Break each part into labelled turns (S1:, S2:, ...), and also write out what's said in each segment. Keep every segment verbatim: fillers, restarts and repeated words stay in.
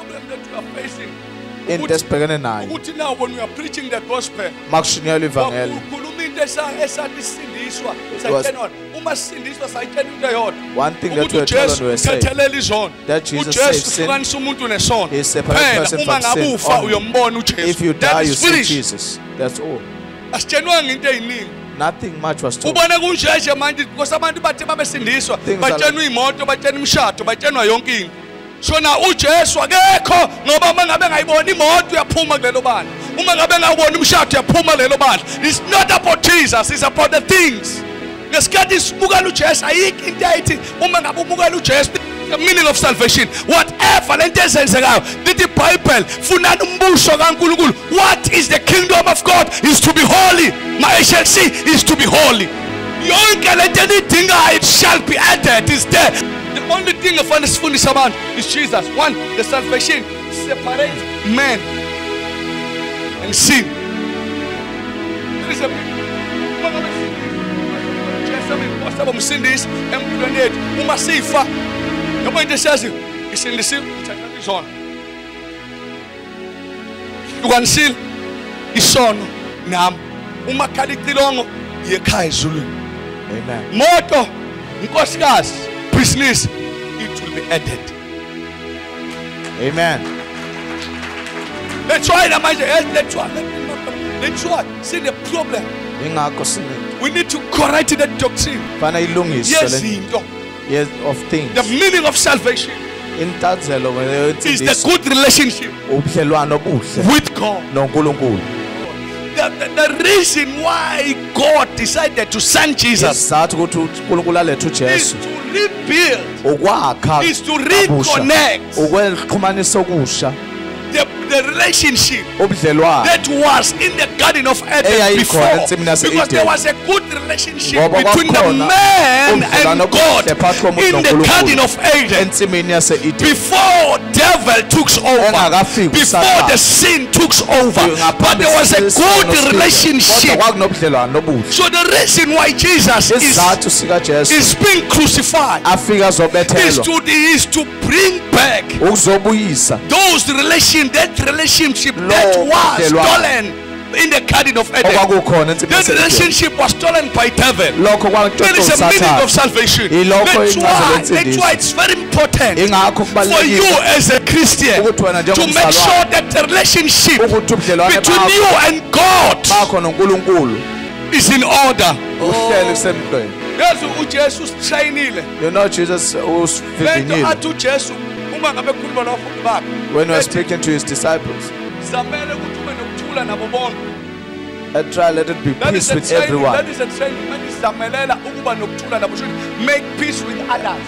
S1: problem that you are facing.
S2: into esibhekene nayo
S1: Ukuthi now when we are preaching the gospel,
S2: makushunyelwa ivangeli.
S1: ukhuluma into esathi sindiswa, sayitshena uma sindiswa sayitshena into eyodwa.
S2: One thing that we are told when we say
S1: Ukhethelela izono.
S2: that Jesus saves sin,
S1: uhlukanisa umuntu nesono.
S2: He separates person
S1: Uma
S2: from
S1: ngabe
S2: sin
S1: ufa
S2: only.
S1: uyombona uJesu.
S2: If you
S1: That
S2: die,
S1: is
S2: you see
S1: finished.
S2: Jesus. That's all.
S1: Asitshenwanga into eyiningi.
S2: Nothing much was told.
S1: Ubona kunjeje manje because abantu bathe babesindiswa,
S2: Things are
S1: batshenwa imoto, batshenwa imshado, batshenwa yonke into. So na uJesu akekho ngoba mangabe ngayibona imoto uyaphuma kulelo bani. Uma ngabe ngawubona umshado uyaphuma kulelo bani. It's not about Jesus, it's about the things. Ngesikhathi sibukela uJesu ayikho into ayithi uma ngabe ubukela uJesu the meaning of salvation whatever lento ezenzekayo lithi iBhayibheli funani umbuso kaNkulunkulu. What is the kingdom of God is to be holy. My H L C is to be holy. Yonke lento enidingayo it shall be added is there. The only thing afana sifundisa abantu is Jesus. One, the salvation separates man and sin. There is a Saba msindisi empilweni yethu uma sifa yabo into esiyaziyo isindisiwe ithatha isono hlukanisile isono nami uma khala icilongo yekhaya ezulwini.
S2: Amen.
S1: Moto inkosikazi business it will be added.
S2: Amen.
S1: Let's try manje let's try let's try see the problem.
S2: Ingakho sine
S1: We need to correct that doctrine.
S2: fana ilungiswe le
S1: Yezinto.
S2: yes of things.
S1: The meaning of salvation
S2: Intanzelo
S1: is the good relationship
S2: ubudlelwano obuhle
S1: with God.
S2: noNkulunkulu.
S1: The, the, the reason why God decided to send Jesus
S2: Isizathu ukuthi uNkulunkulu alethe
S1: is
S2: uJesu
S1: to rebuild,
S2: ukwakha
S1: is to
S2: kabusha,
S1: reconnect
S2: ukwexhumanisa okusha
S1: the, the relationship
S2: ubudlelwano
S1: that was in the Garden of Eden
S2: Eyayikhona
S1: before.
S2: ensimini yase-Eden.
S1: Because there was a good relationship
S2: Ngoba
S1: between the
S2: kwakhona
S1: man
S2: ubudlelwano
S1: and God
S2: obuhle phakathi komuntu
S1: in the
S2: noNkulunkulu.
S1: Garden of Eden.
S2: ensimini yase-Eden
S1: Before devil took over,
S2: Engakafiki
S1: before
S2: uSathane.
S1: the sin took over,
S2: Ngaphambi
S1: but there was a
S2: kwesono
S1: good
S2: sifike.
S1: relationship.
S2: Kodwa kwakunobudlelwano obuhle.
S1: So the reason why Jesus is,
S2: Isizathu sikaJesu
S1: is being crucified
S2: afika
S1: is
S2: azobethelwa
S1: to, is to bring back
S2: ukuzobuyisa
S1: those relation, that relationship
S2: Lo
S1: that was
S2: budlelwano.
S1: stolen in the Garden of Eden.
S2: okwakukhona ensimini
S1: That
S2: yase-Eden.
S1: relationship was stolen by devil.
S2: Lokho
S1: That is the meaning of
S2: kwakutshotshosathane.
S1: salvation.
S2: Ilokho
S1: That's
S2: incazelo
S1: why,
S2: yensindiso.
S1: that's why it's very important
S2: Ingakho
S1: for you
S2: kubalulekile
S1: as a Christian
S2: ukuthi wena
S1: to make
S2: njengomzalwane
S1: sure that the relationship
S2: ukuthi ubudlelwane
S1: between you
S2: bakho
S1: and God
S2: bakho noNkulunkulu
S1: is in order.
S2: uhlele kusemqweni.
S1: Yazi uJesu usishayinile.
S2: You know Jesus
S1: Lento
S2: usivivinyile
S1: athi uJesu uma ngabe khuluma nabafundi bakhe.
S2: when he was
S1: ethi,
S2: speaking to his disciples.
S1: zamele ukuthi ube nokuthula nabo bonke.
S2: And try let it be
S1: That is
S2: peace
S1: a
S2: with
S1: training.
S2: everyone.
S1: That is a training. Manje sizamelela ukuba nokuthula nabo. Should make peace with others.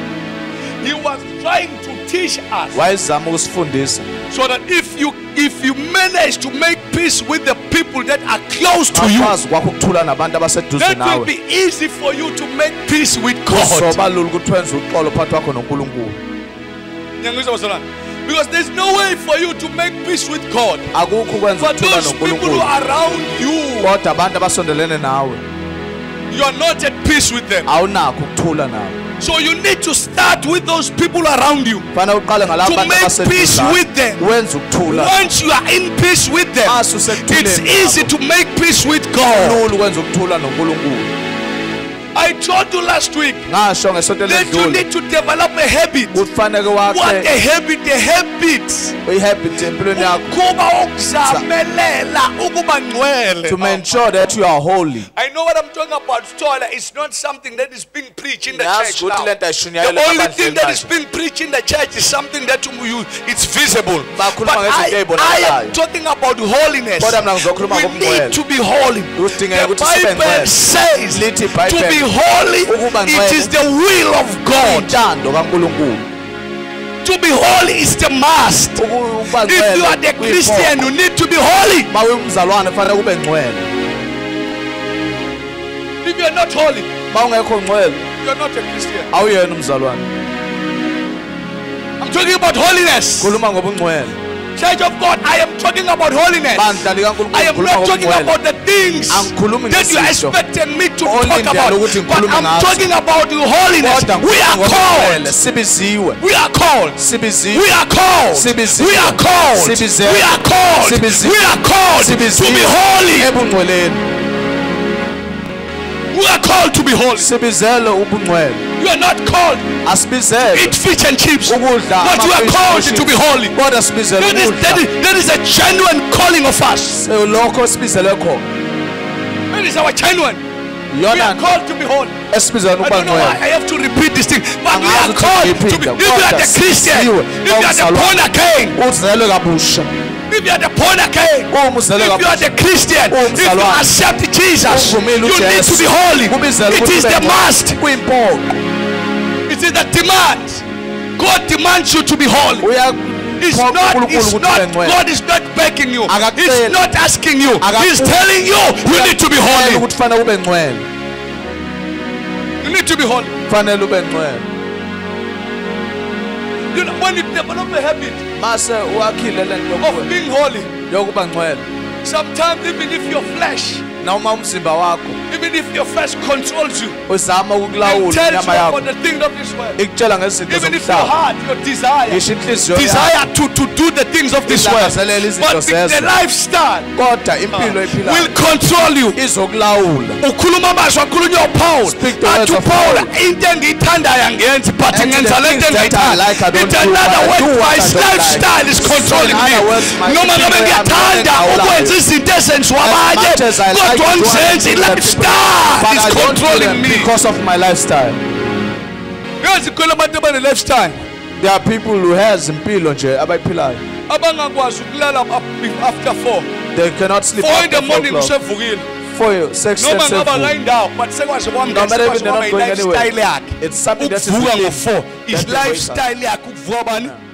S1: He was trying to teach us
S2: Wayezama ukusifundisa
S1: so that if you if you manage to make peace with the people that are close to you,
S2: akwazi kwakho ukuthula nabantu abaseduze
S1: that will
S2: nawe.
S1: be easy for you to make peace with God.
S2: Kuzoba lula ukuthi wenze uxolo phakathi kwakho noNkulunkulu.
S1: Ngiyangizwa bazalwane. Because there's no way for you to make peace with God.
S2: Akukho ukwenza
S1: But
S2: ukuthula
S1: those people who
S2: noNkulunkulu.
S1: are around you,
S2: Kodwa abantu abasondelene nawe
S1: you are not at peace with them.
S2: awunakho ukuthula nawe.
S1: So you need to start with those people around you.
S2: Fanele uqale ngalabo
S1: To
S2: bantu
S1: make peace
S2: abaseduze.
S1: with them.
S2: Wenze ukuthula.
S1: Once you are in peace with them,
S2: Mase usekuthuleni
S1: it's easy
S2: nabo.
S1: to make peace with God.
S2: Lula ukwenza ukuthula noNkulunkulu.
S1: I told you last week
S2: Ngasho ngesonto
S1: that you
S2: ledlule
S1: need to develop a habit.
S2: kufanele
S1: What
S2: wakhe
S1: a habit, a habit.
S2: i-habit empilweni yakho
S1: Ukuba ukuzamelela ukuba ngcwele.
S2: to make sure that you are holy.
S1: I know what I'm talking about. Stola is not something that is being preached in the
S2: Yazi
S1: church
S2: ukuthi
S1: now.
S2: lento ayishunyayelwa
S1: The only
S2: ebandleni
S1: thing that
S2: manje.
S1: is being preached in the church is something that you, it's visible. But
S2: Bakhuluma ngezinto
S1: I, I
S2: ezibonakalayo.
S1: am talking about holiness.
S2: Kodwa mina ngizokhuluma
S1: We
S2: ngobungcwele.
S1: need to be holy.
S2: Kudingeka
S1: The
S2: ukuthi sibe
S1: Bible
S2: ngcwele.
S1: says
S2: Lithi
S1: to be
S2: iBhayibheli
S1: holy,
S2: ukuba
S1: it
S2: ngcwele
S1: is the will of God.
S2: intando kaNkulunkulu.
S1: To be holy is the must.
S2: Ukuba
S1: If you are the
S2: ngcwele
S1: Christian, you need to be holy.
S2: ma uyumzalwane fanele kube ngcwele.
S1: If you are not holy,
S2: Ma ungekho ngcwele
S1: you are not a Christian.
S2: awuyena umzalwane.
S1: I'm talking about holiness.
S2: Khuluma ngobungcwele.
S1: Church of God, I am talking about holiness.
S2: Bandla likaNkulunkulu
S1: I am
S2: khuluma
S1: not talking
S2: ngobungcwele.
S1: about the things
S2: Angikhulumi
S1: that you are
S2: ngezinto
S1: expecting me to
S2: olindele
S1: talk about,
S2: ukuthi
S1: but
S2: ngikhulume
S1: I'm
S2: ngazo.
S1: talking about the holiness.
S2: Kodwa
S1: We are
S2: ngikholwa
S1: called.
S2: sibiziwe
S1: We are called.
S2: sibiziwe
S1: We are called.
S2: Sibiziwe.
S1: We are called.
S2: Sibiziwe.
S1: We are called.
S2: Sibiziwe.
S1: We are called to
S2: Sibiziwe.
S1: be holy.
S2: ebungcweleni
S1: We are called to be holy.
S2: sibizele ubungcwele
S1: You are not called
S2: asibizele
S1: eat fish and chips, but
S2: ukudla
S1: you are
S2: ama-fish
S1: called
S2: and
S1: to be
S2: chips.
S1: holy.
S2: kodwa sibizele
S1: That is, that,
S2: ukudla
S1: is, that is a genuine calling of us.
S2: lokho sibizele khona
S1: That is our genuine. We
S2: yona
S1: are called to be holy.
S2: esibizele
S1: I
S2: ukuba
S1: don't know why
S2: ngcwele
S1: I have to repeat this thing, but we are
S2: Angazi ukuthi
S1: called to be.
S2: ngiyiphinde,
S1: If you are
S2: kodwa
S1: the Christian,
S2: siziwe,
S1: if you are the
S2: ongizalwane.
S1: born again,
S2: uzelwe kabusha
S1: if you are the born again,
S2: uma uzelwe
S1: if you are
S2: kabusha
S1: the Christian, if you
S2: ongizalwane.
S1: accept Jesus,
S2: Uvumile
S1: you need
S2: uJesu.
S1: to be holy.
S2: Kubizele
S1: It
S2: ukuthi
S1: is
S2: ube
S1: the
S2: ngcwele.
S1: must.
S2: kuyimpoqo
S1: It is the demand. God demands you to be holy. It's
S2: uyaphoqa
S1: not,
S2: uNkulunkulu
S1: it's
S2: ukuthi ube
S1: not,
S2: ngcwele
S1: God is not begging you. He's
S2: Akaceli.
S1: not asking you. He's
S2: Akaceli.
S1: telling you, you need to be
S2: Kufanele
S1: holy.
S2: ukuthi fanele ube ngcwele
S1: You need to be holy.
S2: fanele ube ngcwele
S1: You know, when you develop a habit
S2: mase uyakhile lento
S1: of being holy,
S2: yokuba ngcwele
S1: sometimes even if your flesh,
S2: noma umzimba wakho
S1: even if your flesh controls you,
S2: uzama
S1: and
S2: ukukulawula
S1: tells you
S2: inyama yakho
S1: about the things of this world,
S2: ikutshela ngezinto
S1: even if your
S2: zomhlaba
S1: heart, your desire,
S2: ngisho inhliziyo yakho
S1: desire to, to do the things of this world,
S2: ilangazelela izinto
S1: but the, the
S2: zezwe
S1: lifestyle
S2: kodwa impilo
S1: will
S2: ephilayo
S1: control you.
S2: izokulawula
S1: Ukhuluma amazwi akhulunywa uPaul,
S2: Speak the
S1: athi
S2: words of
S1: uPaul
S2: Paul.
S1: into engiyithandayo angiyenzi, but
S2: And
S1: ngenza
S2: the
S1: le nto
S2: things that I like, I
S1: engiyithanda.
S2: don't
S1: In
S2: do,
S1: another
S2: but I do
S1: word,
S2: what
S1: my
S2: I don't
S1: lifestyle
S2: like.
S1: is controlling
S2: So in
S1: me.
S2: other words, my
S1: Noma ngabe
S2: people, I'm
S1: ngiyathanda
S2: not
S1: ukwenza izinto ezenziwa
S2: As
S1: abanye,
S2: much as I like
S1: kodwa
S2: to do
S1: angizenzi.
S2: other people,
S1: Lifestyle
S2: but
S1: is
S2: I don't do
S1: controlling
S2: them
S1: me.
S2: because of my lifestyle.
S1: Yazi khona abantu abane lifestyle
S2: There are people who has impilo nje abayiphilayo
S1: abangakwazi ukulala up- after four.
S2: they cannot sleep
S1: Four in the
S2: after four
S1: morning
S2: o'clock.
S1: usevukile.
S2: For sex
S1: Noma
S2: and
S1: ngaba
S2: seven.
S1: ngayindawo, but sekwazi kwami
S2: No matter if
S1: sekwazi
S2: they're
S1: kwami
S2: not going
S1: lifestyle
S2: anywhere.
S1: yakhe.
S2: It's something that is
S1: Ukuvuka
S2: within
S1: ngo four
S2: that
S1: is
S2: they wake up.
S1: lifestyle yakhe ukuvuka bani?